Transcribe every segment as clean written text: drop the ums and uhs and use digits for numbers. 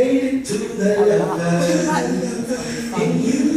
dedicated to the lover in you.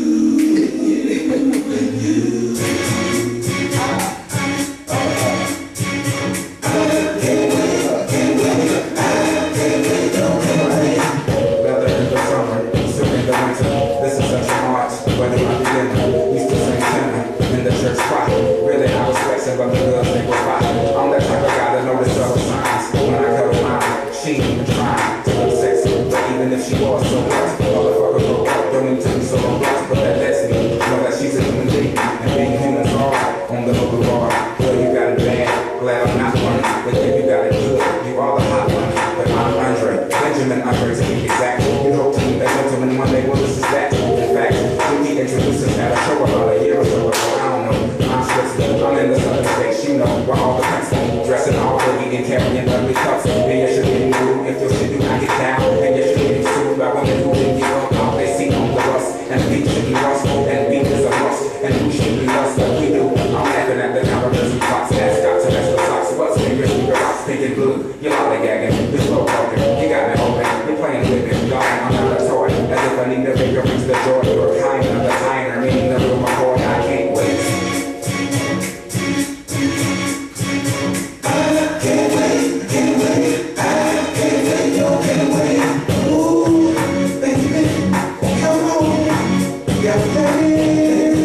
This is such an art, but in my beginning, we still sing tenor in the church spot. Really, I was flexing, but the girls they go by. I'm that type of guy that notice subtle signs. When I cut her mine, she ain't even trying to look sexy. But even if she was so what, motherfucker broke up, don't need to be so robust. But that lets me know that she's a human being, and being human's alright on the boulevard. Girl, you got it bad, glad I'm not one. But if you got it good, you are the hot one. But I'm Andre, Benjamin Andre to be exact. You hope to meet that gentleman one day, well this is that. In fact, we introduced us at a show about a year or so ago. I don't know, I'm Switzerland, I'm in the southern states, you know, where all the cunts dressing all boogie and carrying ugly cups. And yes, you're getting rude if your shit do not get down. And yes, you're getting sued by women who didn't give up all they see on the bus. And the beat should be rust, and beat is a must. And who should be us like we do? I'm laughing at the counterterrorism plots, mascots, and extra socks. What's in your sneaker box, pink and blue? You're lollygagging, you're slow talking, you got me hoping, you're playing with me, darling, I'm not a toy. As if I need to figure reach the joy, you're a kind of a diner, meaning the little McCoy, I can't wait. I can't wait, can't wait, I can't wait, no, can't wait. Ooh, baby, come on, got pain.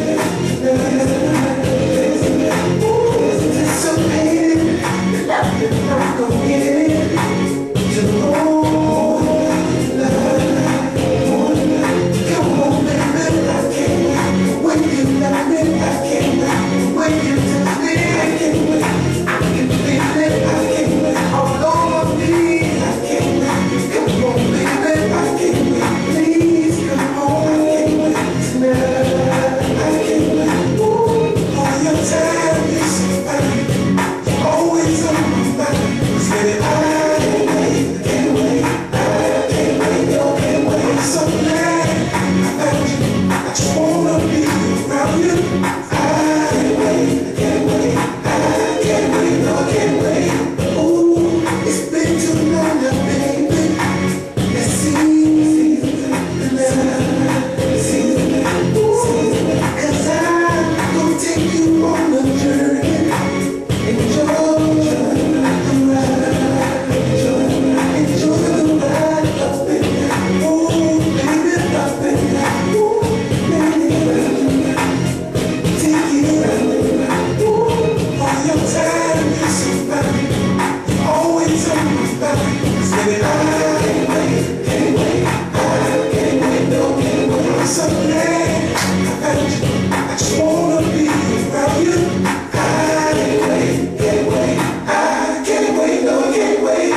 Anticipated, I'm gonna get it. To the whole life. Come on, baby, I can't wait. When you love me, I can't wait. When you touch me, I can't wait. I can feel it, I can't wait. All over me, I can't wait. Come on, baby, I can't wait. Please come on, I can't wait. Tonight, I can't wait. Ooh, all your time is so fine. You're always on my mind. Cause baby, I can't wait, I can't wait, no, can't wait. I'm so glad I found you. I just wanna be around you. I can't wait, I can't wait, no, can't wait. Ooh, it's been too long now, baby. Let's see the night, see the night, cause I'm gonna take you on a journey. Enjoy the ride, enjoy the ride up and down. Ooh, baby, up and down. Ooh, baby, take you around. Ooh, all your time is so fine. You're always on my mind. 'Cause baby, I can't wait, I can't wait, no, can't wait. I'm so glad I found you. I just wanna be around you. I can't wait, I can't wait, no, can't wait.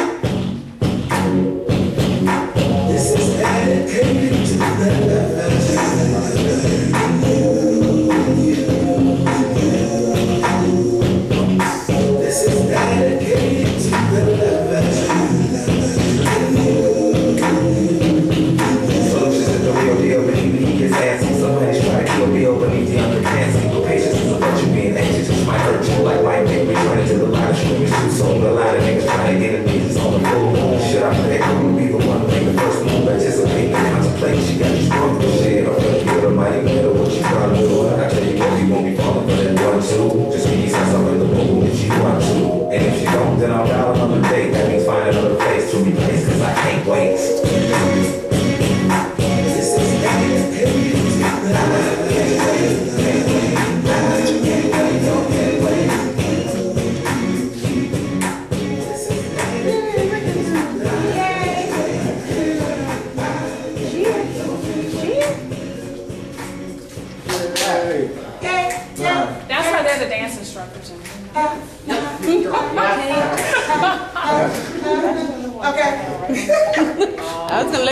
This is dedicated to the lovers in you. This is dedicated to the lovers in you. Solutions is the real deal, but even he gets assy. Somebody's trying to kill Bill, but he's the underpants. But patience is a virtue, being anxious just might hurt you. Like my dick, returning to the line of streamers too soon. A lot of niggas trying to get a business on the move. Shit, I play, I'm gonna be the one to make the first move. Anticipate and contemplate. She got you sprung through shit. I'm gonna give her mighty matter what you trying to do. I tell you, girl, you won't be falling for that one, too. Just be yourself in the mood that you want to. And if you don't, then I'll dial another date. That means find another place to replace, cause I can't wait. This is dedicated to the lovers. That's why they're the dance instructors. Okay. I was gonna